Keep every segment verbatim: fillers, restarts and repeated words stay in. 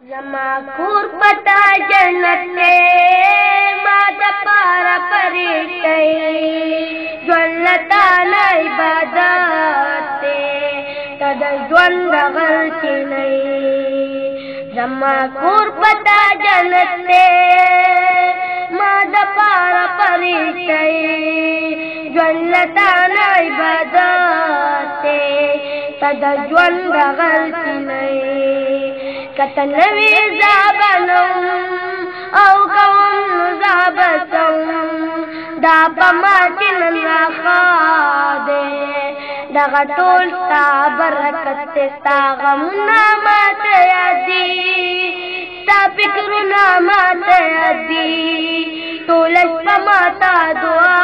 زما کور پتا جنت تے ما د پارا پریشتای جنتا نه عبادت تے تد ژوند غلطی نه زما کور پتا جنت تے ما د پارا پریشتای جنتا نه عبادت تے تد ژوند غلطی نه کته نوی زابنم او کوم زابسم دا پما چنن راخاده دغه ټول ستا برکت ستا غمونه ماته یادي ستا فکرونه ماته یادي ټول شپه ماته دعا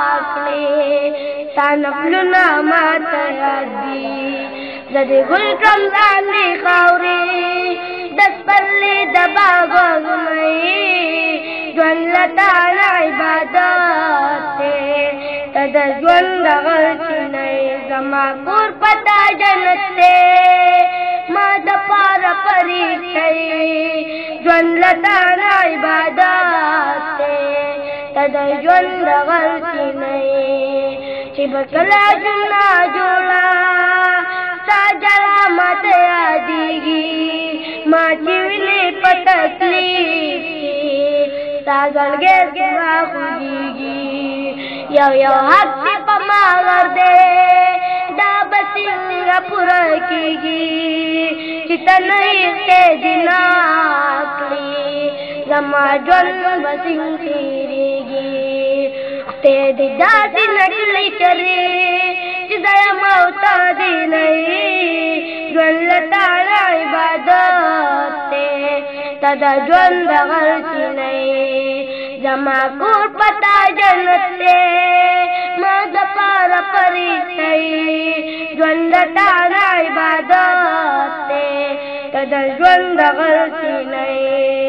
کړې ستا نفلونه ماته یادي زه دې ګل کړم لاندې خاورې دسپرلی دبا غزمئی جون لتانا عبادت تے تد جون دغلچی نئی زما کور پتا جنت تے ما دپار پریشتئی جون لتانا عبادت تے تد جون دغلچی نئی چی بکلا جنا جوڑا سا جلا مات یادیگی ما چیولی پا تکلیف کی تا زلگے سوا خوجیگی یو یو حق سی پا ماغر دے دا بسنگا پورا کیگی چی تنہیق تے جناکلی زما جون بسنگ تیریگی تے دی داسی نکلی چلی چی دیا موتا دی نئی جون لتانا عبادت تے تدا جون دغلطی نئی زما کور پتا جنت تے ما دپارا پریشتئی جون لتانا عبادت تے تدا جون دغلطی نئی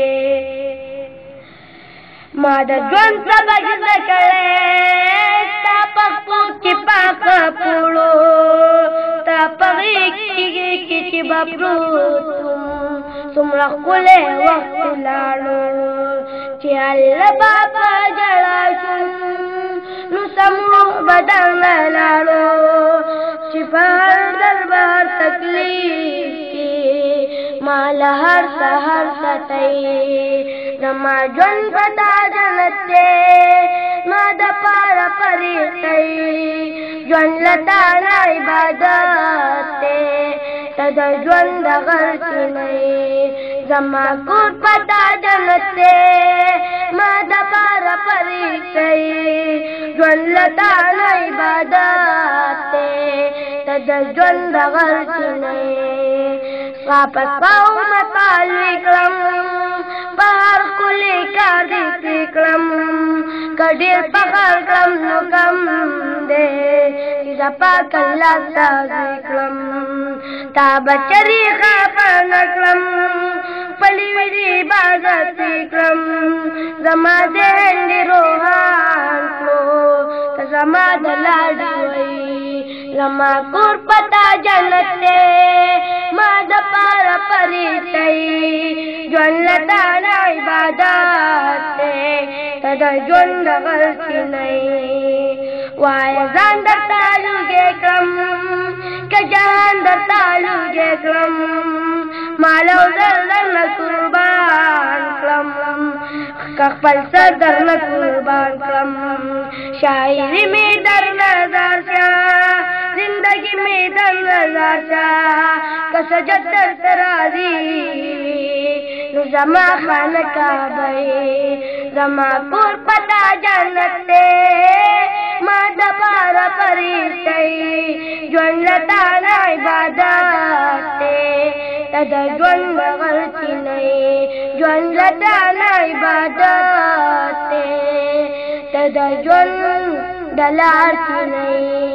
ما دا جون سبق زکرے تا پخپو کی پاک پوڑو تا پغیق چیگی کی چی بپروتم سمرخ کلے وقت لانو چی اللہ باپا جلاشن نو سمرو بدن لانو چی پہر دربار تکلیف کی مال ہر سہر ستئی زما جون پتا جنت تے ما دپارا پریشتئی جون لتانا عبادت تے تد جون دغلطی نئی زما کور پتا جنت تے ما دپارا پریشتئی جون لتانا عبادت تے تد جون دغلطی نئی واپس پاو مطالوی کلم بہر کلی کار دیتی کلم کدیر پخر کلم نو کم دے چیزا پاک اللہ تازی کلم تا بچری خاپن کلم پلی ویدی بازتی کلم زما دہن دی روحان کلو تا زما دلاڈی وی زما کور پتا جنت تے ما دپارا پریشتئی جون لتانا عبادت تے تدا جون دغلطی نئی وایا زان در تالو گے کرم کہ جہان در تالو گے کرم مالو در در نقربان کرم کخپل سر در نقربان کرم شاعری میں در نظر شاہ زندگی میں در نظر شاہ کسجد در ترازی نو زما خانکا بھئی زما کور پتا جنت تے ما دپارا پریشتئی جون لتانا عبادت تے تدا جون دغلطی نئی جون لتانا عبادت تے تدا جون دلارتی نئی